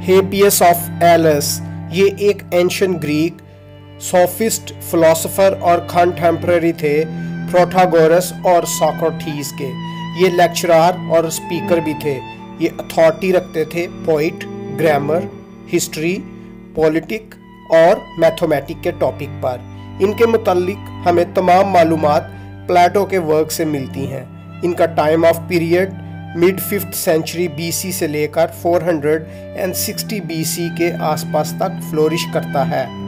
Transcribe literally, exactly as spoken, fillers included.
हेपियस of Elis, ये एक ancient Greek sophist, philosopher और कंटेम्पररी थे प्रोटागोरस और सोक्रेटिस के। ये लेक्चरर और स्पीकर भी थे। ये अथॉरिटी रखते थे पोइट, ग्रामर, हिस्ट्री, पॉलिटिक और मैथमेटिक के टॉपिक पर। इनके मुतालिक हमें तमाम मालूमात प्लेटो के वर्क से मिलती हैं। इनका time of period mid fifth century BC से लेकर चार सौ साठ बीसी के आसपास तक फ्लोरिश करता है।